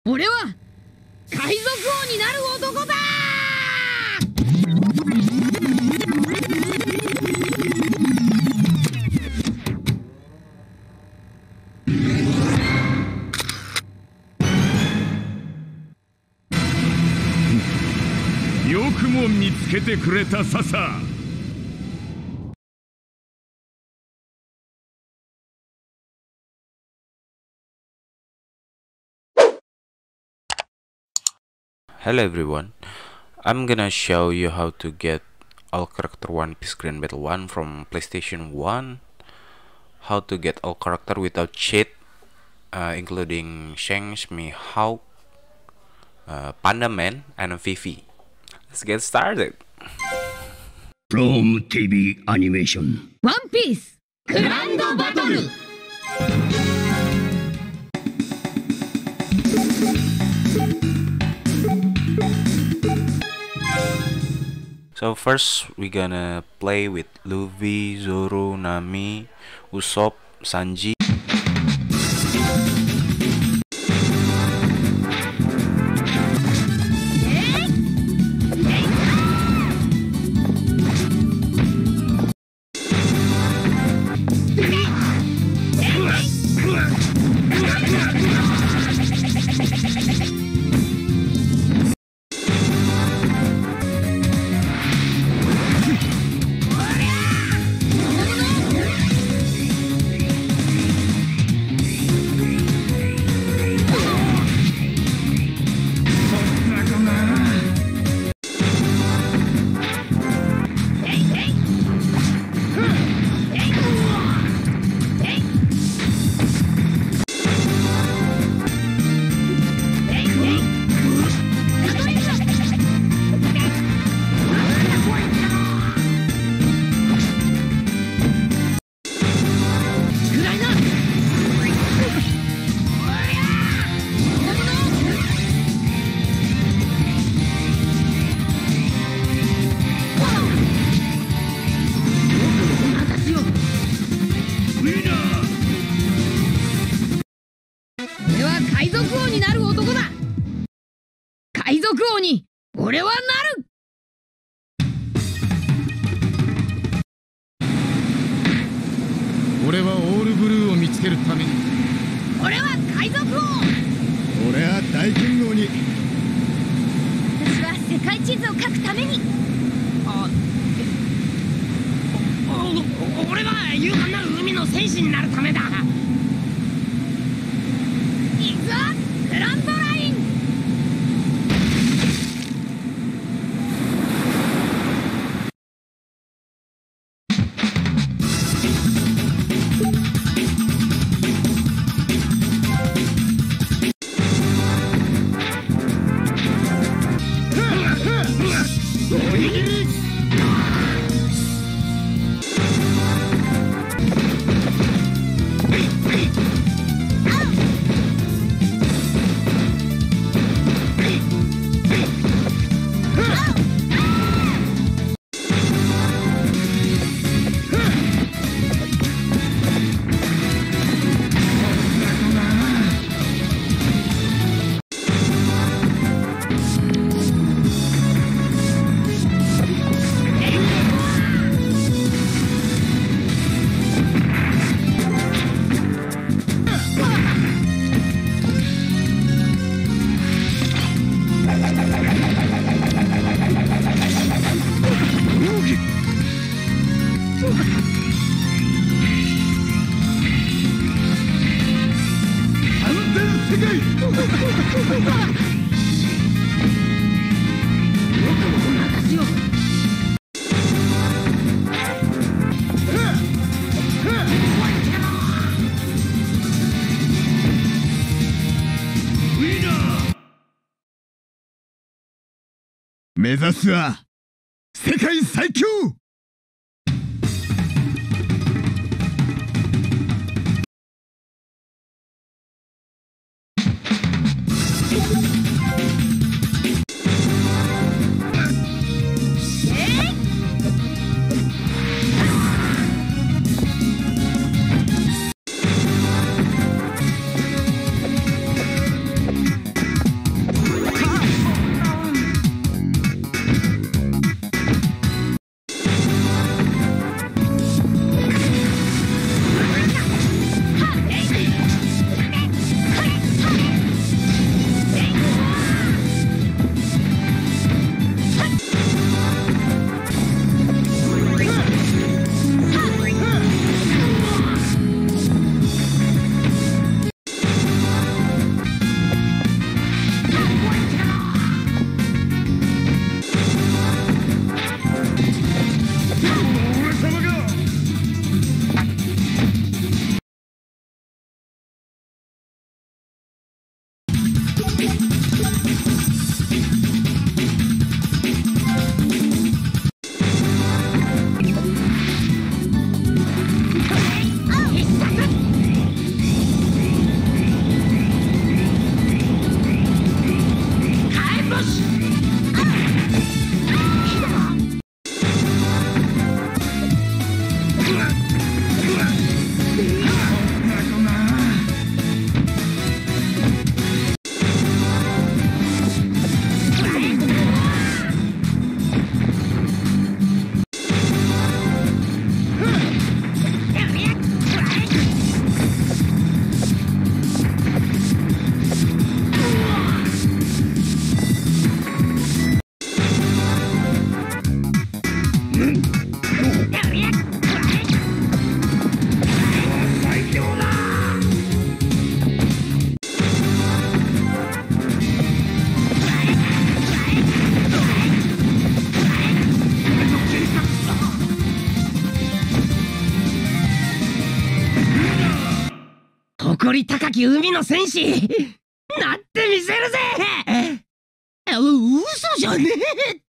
俺は海賊王になる男だ。 よくも見つけてくれたささ。 Hello everyone, I'm gonna show you how to get all character One Piece Grand Battle 1 from PlayStation 1. How to get all character without cheat, including Shanks, Mihawk, Pandaman, and Vivi. Let's get started. From TV animation. One Piece Grand Battle. So first we gonna play with Luffy, Zoro, Nami, Usopp, Sanji.俺はなる。 俺はオールブルーを見つけるために。 俺は海賊王。 俺は大剣王に。 私は世界地図を書くために。俺は勇敢なる海の戦士になるためだ。いくぞ、グランドライン。 目指すは世界最強。 誇り高き海の戦士なってみせるぜ。嘘じゃねえって。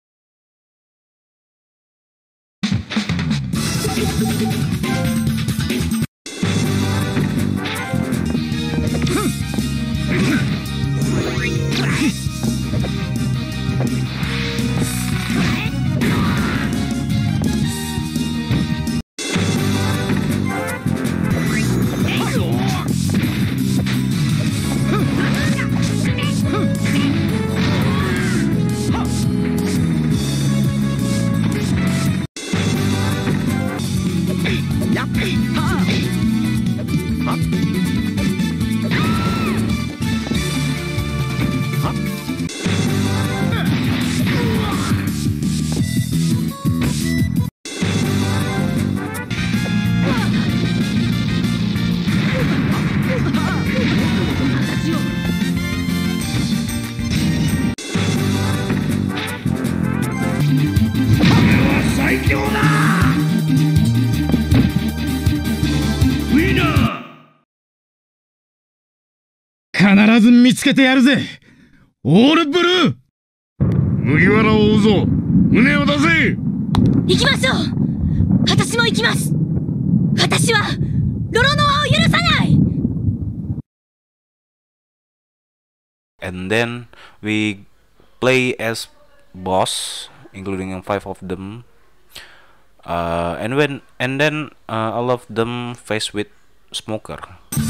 必ず見つけてやるぜ、オールブルー。 麦わらを追うぞ。胸を出せ。 行きましょう。私も行きます。私はロロノアを許さない。 And then we play as boss, including 5 of them. And then all of them face with smoker.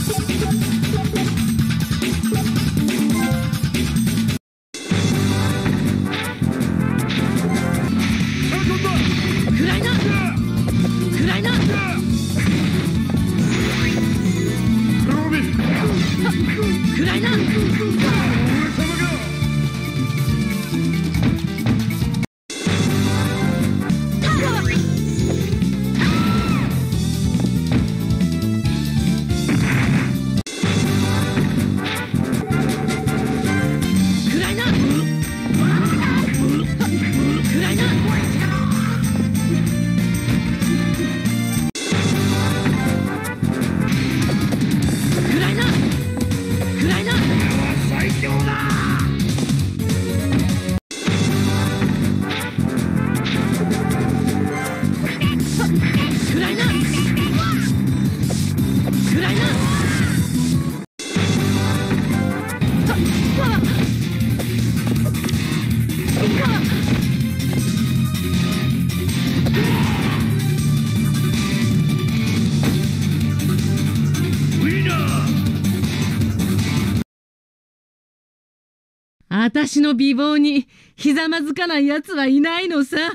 私の美貌にひざまずかないやつはいないのさ。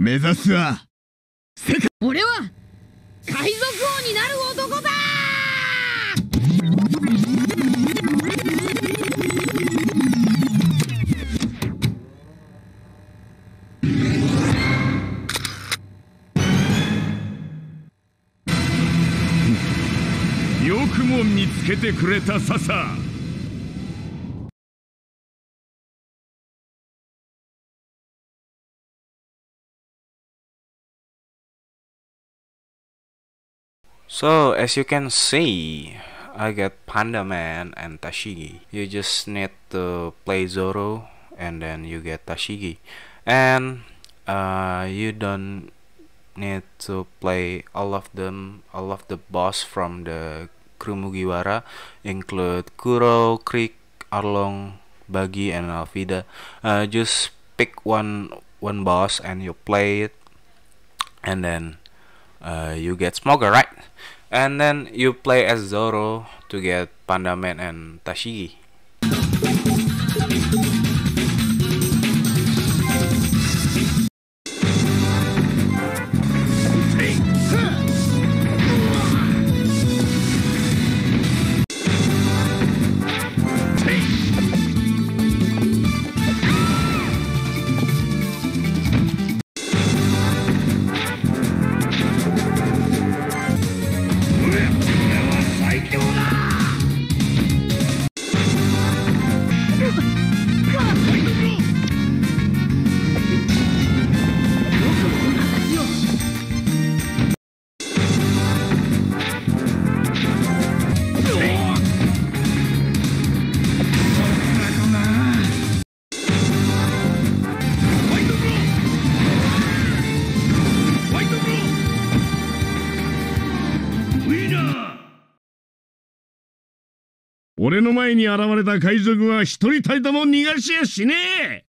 目指すは俺は海賊王になる男だ。 よくも見つけてくれたささ。 So as you can see, I got Pandaman and Tashigi. You just need to play Zoro and then you get Tashigi, and you don't need to play all of them, all of the boss from the crew Mugiwara, include Kuro, Krieg, Arlong, Buggy, and Alvida. Just pick one boss and you play it, and then you get Smoker, right? And then you play as Zoro to get Pandaman and Tashigi. 俺の前に現れた海賊は一人たりとも逃がしやしねえ。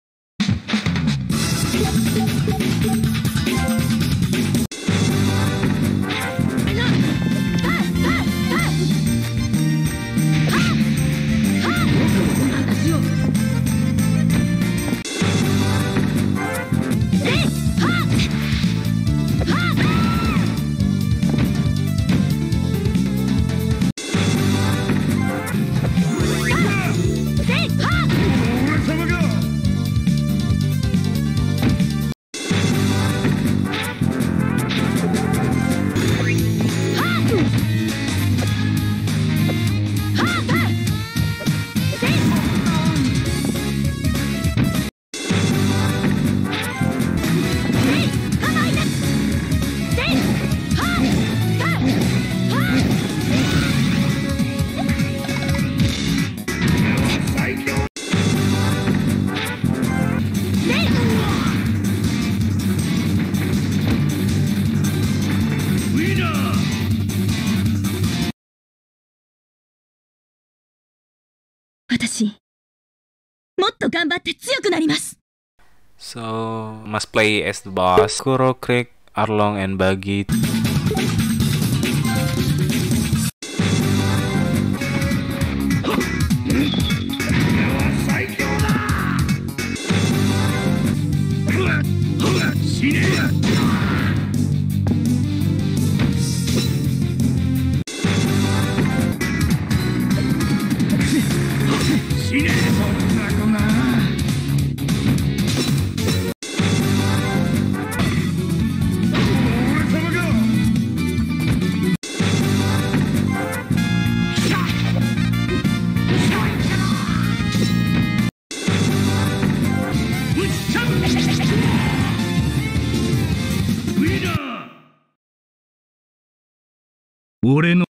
私、もっと頑張って強くなります。 So must play as the boss. Kuro, Krieg, Arlong, and Buggy. 俺の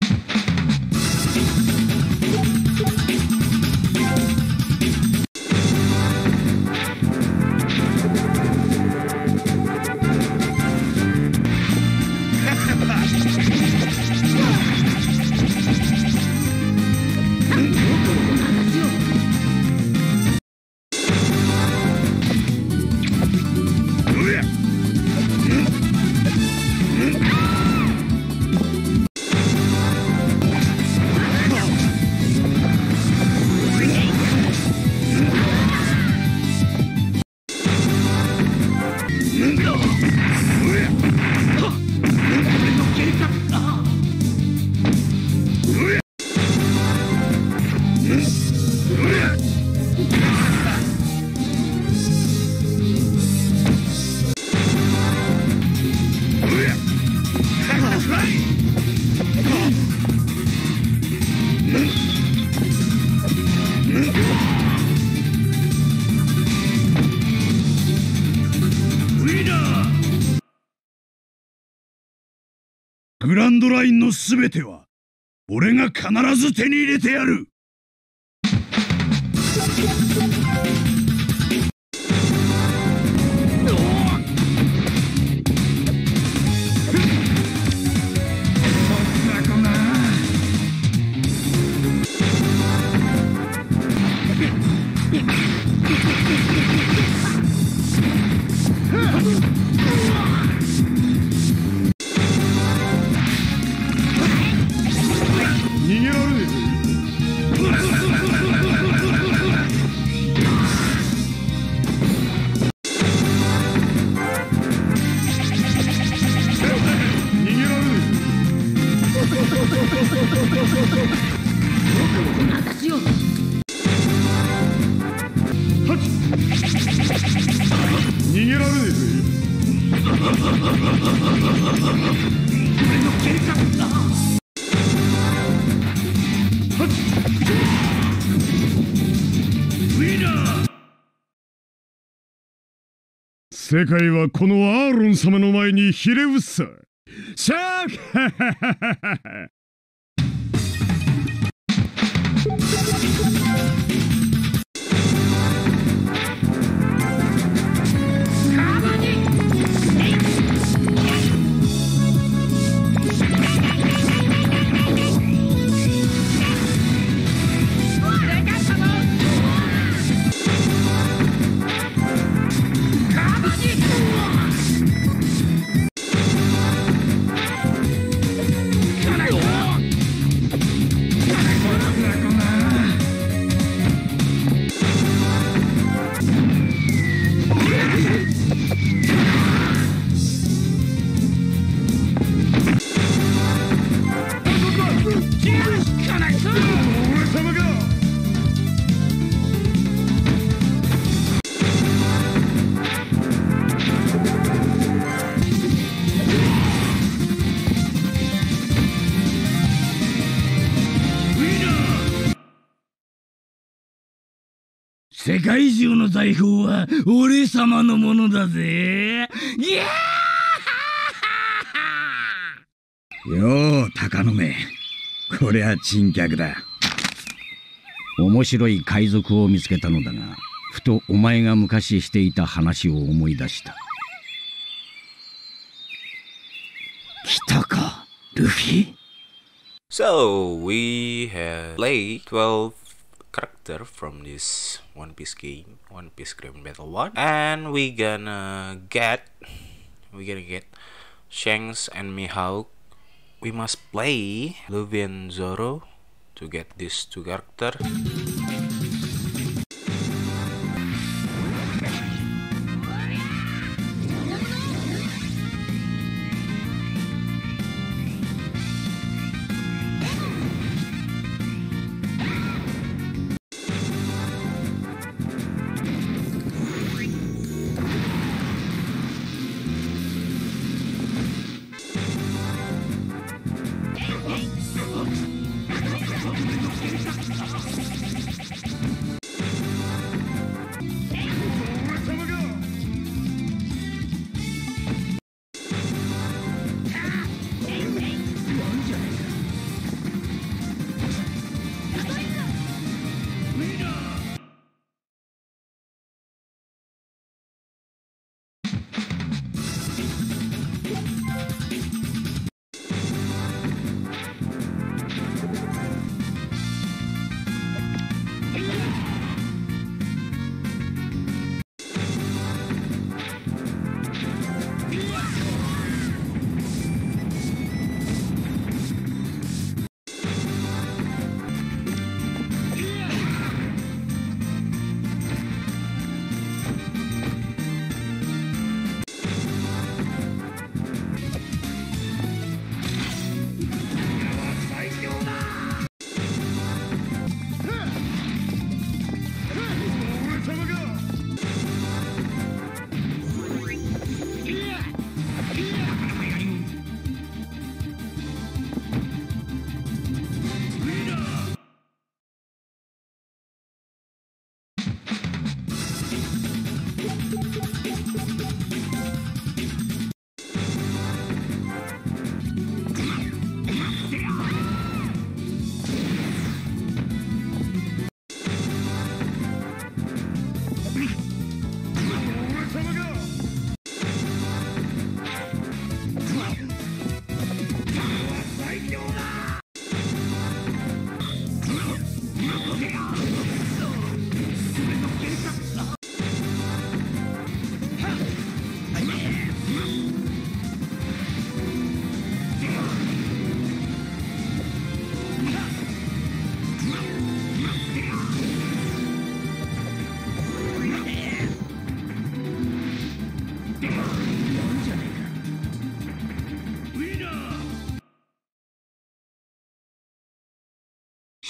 グランドラインのすべては俺が必ず手に入れてやる。 逃げられね私を逃げられねえぜ。世界はこのアーロン様の前にひれ伏すさ。シャーク世界中の財宝は俺様のものだぜ。ギャーよう鷹の目、こりゃ珍客だ。面白い海賊を見つけたのだが、ふとお前が昔していた話を思い出した。来たか、ルフィ。 So we have played 12 character from this One Piece game, One Piece Grand Battle 1, and we gonna get Shanks and Mihawk. We must play Luffy and Zoro to get these two character.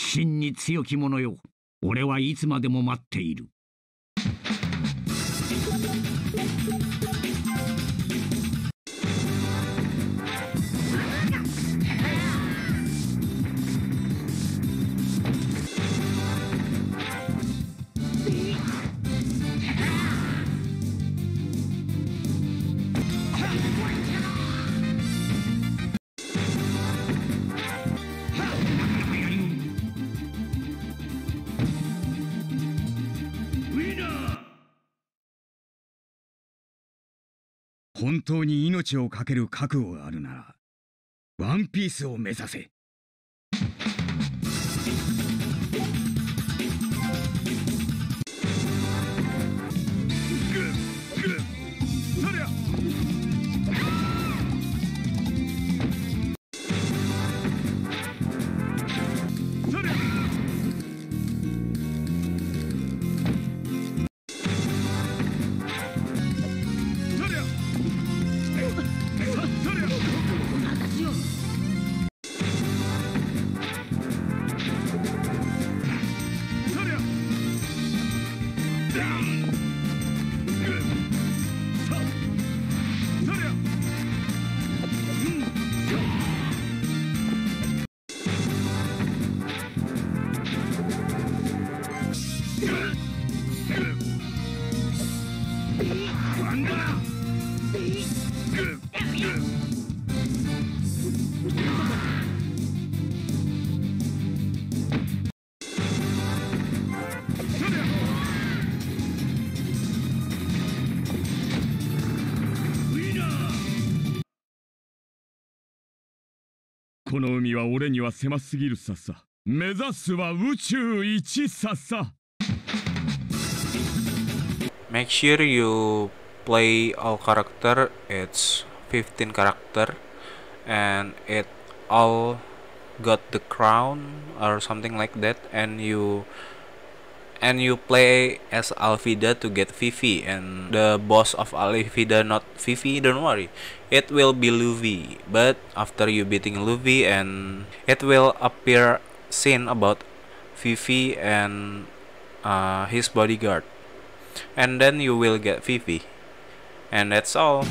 真に強き者よ、俺はいつまでも待っている。 本当に命を懸ける覚悟があるなら、ワンピースを目指せ。この海は俺には狭すぎるささ。目指すは宇宙一ささ。 Make sure you play all character. It's 15 character, and it all got the crown or something like that. And you play as Alvida to get Vivi, and the boss of Alvida not Vivi, don't worry, it will be Luffy. But after you beating Luffy, and it will appear scene about Vivi and his bodyguard, and then you will get Vivi, and that's all.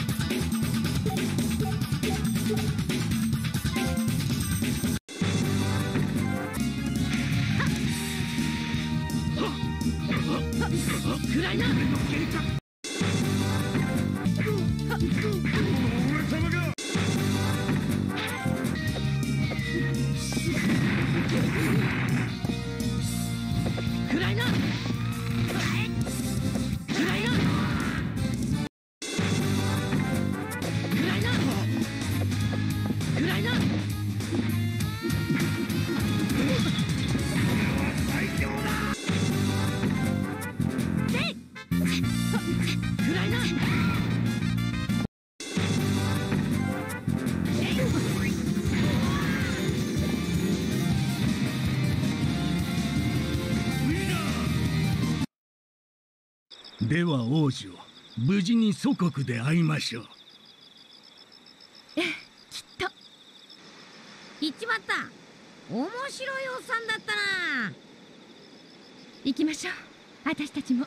では王女、無事に祖国で会いましょう。 きっと。行っちまった。面白いおっさんだったな。行きましょう、私たちも。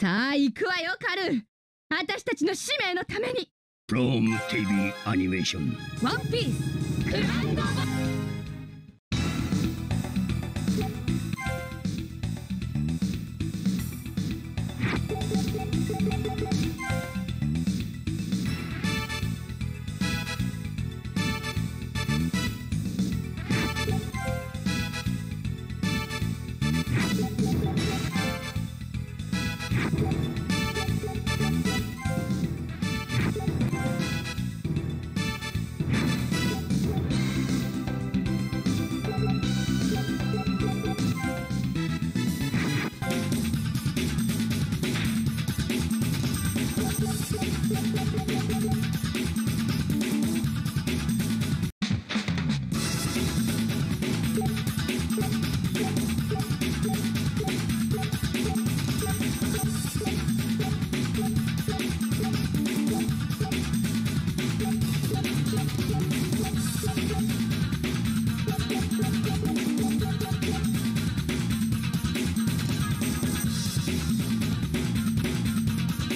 さあ行くわよカル。私たちの使命のために。 from TV アニメーションワンピースグランドバ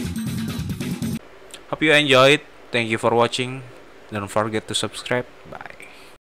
Hope you enjoyed. Thank you for watching. Don't forget to subscribe. Bye.